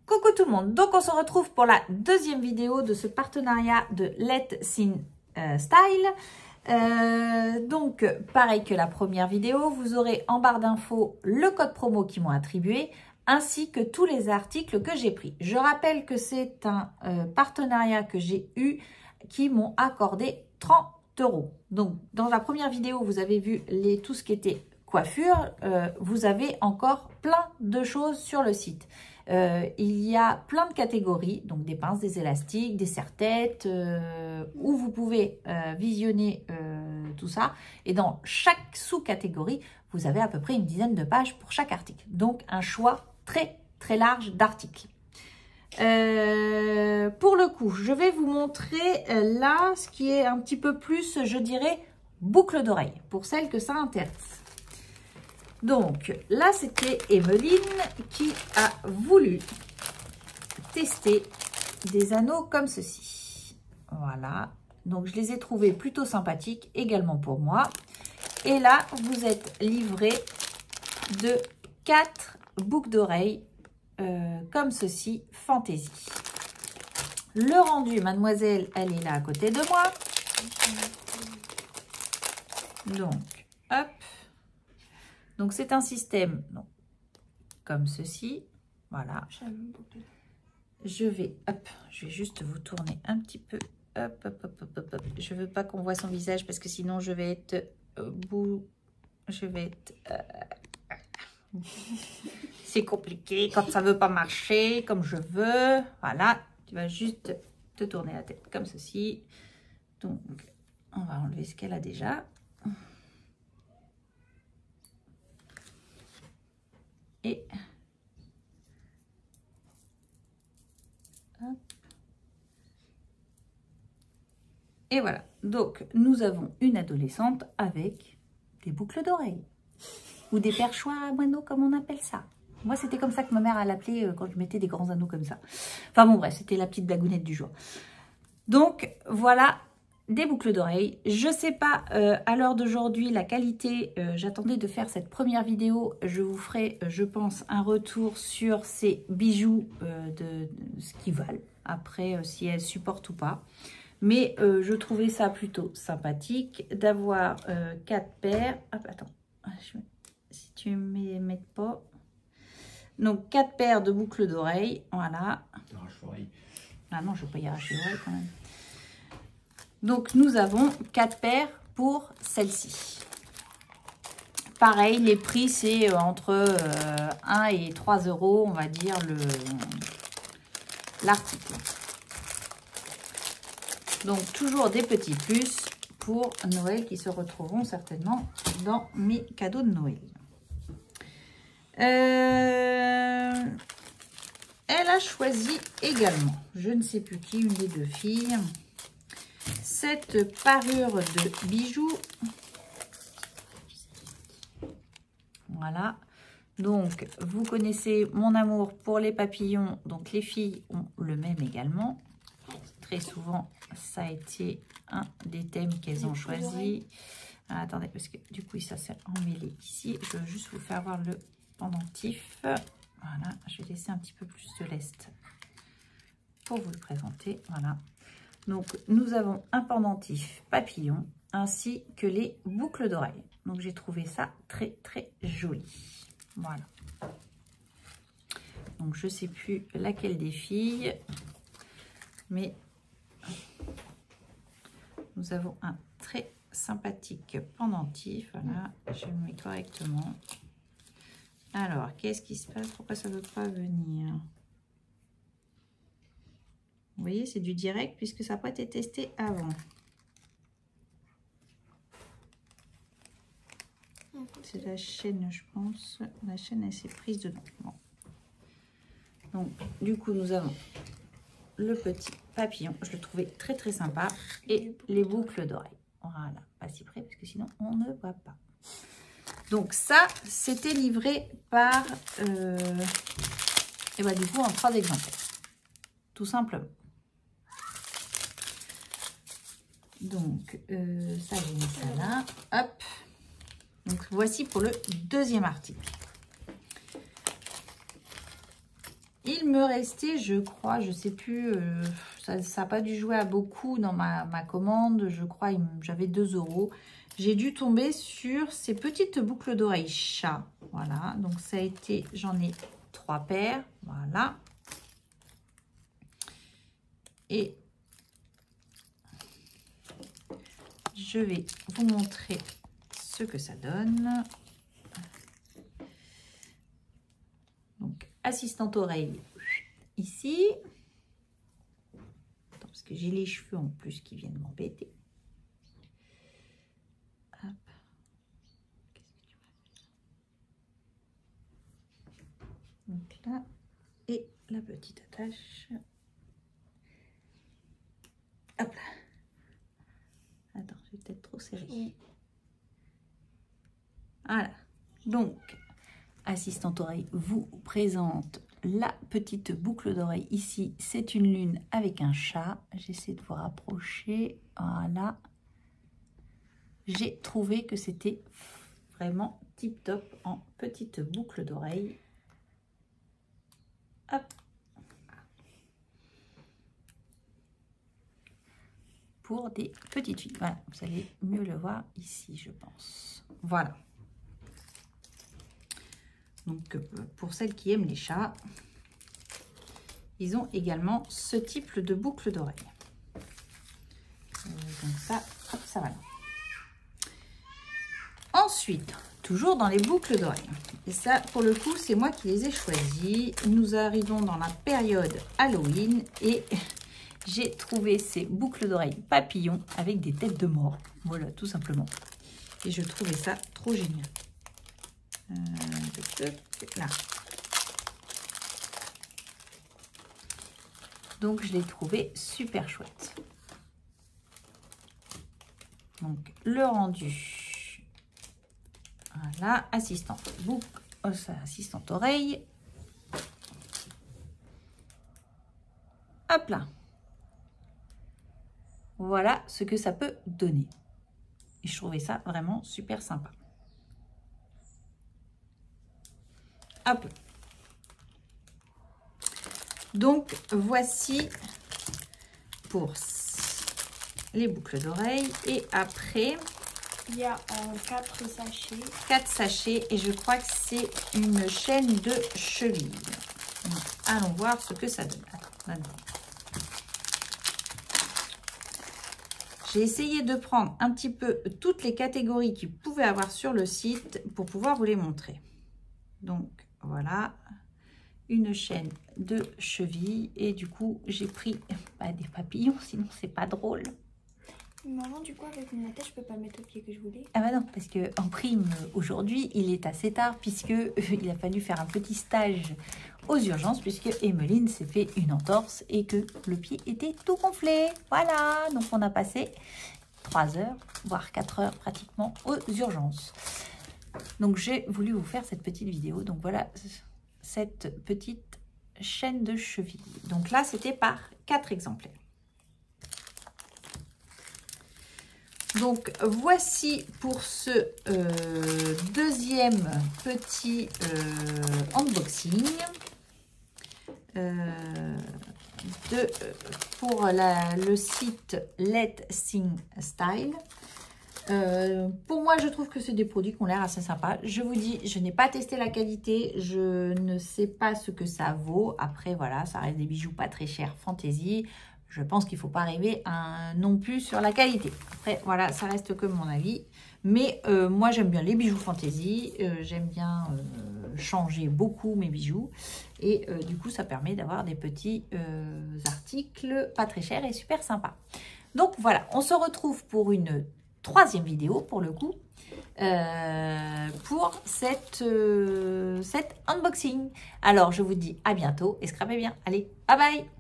Coucou tout le monde, donc on se retrouve pour la deuxième vidéo de ce partenariat de Let's Sin Style. Donc pareil que la première vidéo, vous aurez en barre d'infos le code promo qu'ils m'ont attribué ainsi que tous les articles que j'ai pris. Je rappelle que c'est un partenariat que j'ai eu qui m'ont accordé 30 €. Donc dans la première vidéo, vous avez vu tout ce qui était coiffure, vous avez encore plein de choses sur le site. Il y a plein de catégories, donc des pinces, des élastiques, des serre-têtes, où vous pouvez visionner tout ça. Et dans chaque sous-catégorie, vous avez à peu près une dizaine de pages pour chaque article. Donc un choix très large d'articles. Pour le coup, je vais vous montrer là ce qui est un petit peu plus, je dirais, boucle d'oreille, pour celles que ça intéresse. Donc là, c'était Emeline qui a voulu tester des anneaux comme ceci. Voilà. Donc, je les ai trouvés plutôt sympathiques également pour moi. Et là, vous êtes livré de 4 boucles d'oreilles comme ceci, fantaisie. Le rendu, mademoiselle, elle est là à côté de moi. Donc, hop. Donc, c'est un système comme ceci. Voilà. Je vais juste vous tourner un petit peu. Hop. Je ne veux pas qu'on voit son visage parce que sinon, je vais être c'est compliqué quand ça ne veut pas marcher comme je veux. Voilà. Tu vas juste te tourner la tête comme ceci. Donc, on va enlever ce qu'elle a déjà. Et voilà, donc nous avons une adolescente avec des boucles d'oreilles ou des perchoirs à moineaux comme on appelle ça. Moi, c'était comme ça que ma mère elle appelait quand je mettais des grands anneaux comme ça. Enfin bon, bref, c'était la petite blagounette du jour. Donc voilà, des boucles d'oreilles. Je ne sais pas à l'heure d'aujourd'hui la qualité. J'attendais de faire cette première vidéo. Je vous ferai, je pense, un retour sur ces bijoux de ce qu'ils valent. Après, si elles supportent ou pas. Mais je trouvais ça plutôt sympathique d'avoir 4 paires. Hop, attends. Si tu ne m'aides pas. Donc, 4 paires de boucles d'oreilles. Voilà. Ah non, je ne vais pas y arracher l'oreille quand même. Donc, nous avons 4 paires pour celle-ci. Pareil, les prix, c'est entre 1 et 3 €, on va dire, l'article. Donc, toujours des petits plus pour Noël qui se retrouveront certainement dans mes cadeaux de Noël. Elle a choisi également, je ne sais plus qui, une des deux filles, cette parure de bijoux. Voilà. Donc, vous connaissez mon amour pour les papillons. Donc, les filles ont le même également. Très souvent, ça a été un des thèmes qu'elles ont choisi. Ah, attendez, parce que du coup, ça s'est emmêlé ici. Je veux juste vous faire voir le pendentif. Voilà, je vais laisser un petit peu plus de lest pour vous le présenter. Voilà. Donc, nous avons un pendentif papillon ainsi que les boucles d'oreilles. Donc, j'ai trouvé ça très joli. Voilà. Donc, je ne sais plus laquelle des filles, mais nous avons un très sympathique pendentif. Voilà, je le mets correctement. Alors, qu'est-ce qui se passe? Pourquoi ça ne veut pas venir? Vous voyez, c'est du direct puisque ça n'a pas été testé avant. C'est la chaîne, je pense. La chaîne, elle s'est prise dedans. Bon. Donc, du coup, nous avons le petit papillon. Je le trouvais très sympa. Et les boucles d'oreilles. Voilà, pas si près parce que sinon, on ne voit pas. Donc, ça, c'était livré par... et bah, du coup, en 3 exemplaires. Tout simplement. Donc, ça, j'ai mis ça là. Hop. Donc, voici pour le deuxième article. Il me restait, je crois, je sais plus, ça n'a pas dû jouer à beaucoup dans ma commande. Je crois j'avais 2 €. J'ai dû tomber sur ces petites boucles d'oreilles chat. Voilà, donc ça a été, j'en ai 3 paires. Voilà. Et je vais vous montrer ce que ça donne. Donc, assistante oreille ici. Attends, parce que j'ai les cheveux en plus qui viennent m'embêter. Hop. Donc là, et la petite attache. Hop là. Attends, j'ai peut-être trop serré. Voilà. Donc, assistante oreille vous présente la petite boucle d'oreille. Ici, c'est une lune avec un chat. J'essaie de vous rapprocher. Voilà. J'ai trouvé que c'était vraiment tip top en petite boucle d'oreille. Hop. Pour des petites filles. Voilà, vous allez mieux le voir ici, je pense. Voilà. Donc, pour celles qui aiment les chats, ils ont également ce type de boucle d'oreille. Donc ça, hop, ça va là. Ensuite, toujours dans les boucles d'oreilles. Et ça, pour le coup, c'est moi qui les ai choisis. Nous arrivons dans la période Halloween et j'ai trouvé ces boucles d'oreilles papillons avec des têtes de mort. Voilà, tout simplement. Et je trouvais ça trop génial. Là. Donc, je l'ai trouvé super chouette. Donc, le rendu. Voilà, assistante boucle, assistante oreille. Hop là. Voilà ce que ça peut donner. Et je trouvais ça vraiment super sympa. Hop. Donc, voici pour les boucles d'oreilles. Et après, il y a 4 sachets. 4 sachets. Et je crois que c'est une chaîne de cheville. Donc, allons voir ce que ça donne. Attends, j'ai essayé de prendre un petit peu toutes les catégories qu'il pouvait avoir sur le site pour pouvoir vous les montrer. Donc, voilà, une chaîne de cheville. Et du coup, j'ai pris des papillons, sinon c'est pas drôle. Maman, du coup, avec une attache, je peux pas le mettre au pied que je voulais. Ah bah non, parce que en prime, aujourd'hui, il est assez tard, puisque il a fallu faire un petit stage aux urgences, puisque Emeline s'est fait une entorse et que le pied était tout gonflé. Voilà, donc on a passé 3 heures, voire 4 heures pratiquement aux urgences. Donc, j'ai voulu vous faire cette petite vidéo. Donc, voilà cette petite chaîne de cheville. Donc là, c'était par 4 exemplaires. Donc, voici pour ce deuxième petit unboxing pour le site Let's Sing Style. Pour moi, je trouve que c'est des produits qui ont l'air assez sympas. Je vous dis, je n'ai pas testé la qualité. Je ne sais pas ce que ça vaut. Après, voilà, ça reste des bijoux pas très chers, fantaisie. Je pense qu'il ne faut pas rêver non plus sur la qualité. Après, voilà, ça reste que mon avis. Mais moi, j'aime bien les bijoux fantaisie. J'aime bien changer beaucoup mes bijoux. Et du coup, ça permet d'avoir des petits articles pas très chers et super sympas. Donc, voilà, on se retrouve pour une 3e vidéo, pour le coup, pour cet unboxing. Alors, je vous dis à bientôt et scrapez bien. Allez, bye bye!